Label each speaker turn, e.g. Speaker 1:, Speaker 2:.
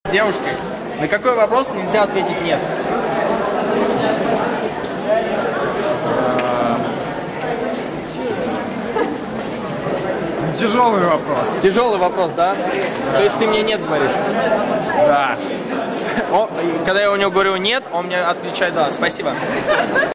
Speaker 1: С девушкой. На какой вопрос нельзя ответить нет?
Speaker 2: Тяжелый вопрос.
Speaker 1: Тяжелый вопрос, да? То есть ты мне нет говоришь?
Speaker 2: Да.
Speaker 1: Когда я у него говорю нет, он мне отвечает да. Спасибо.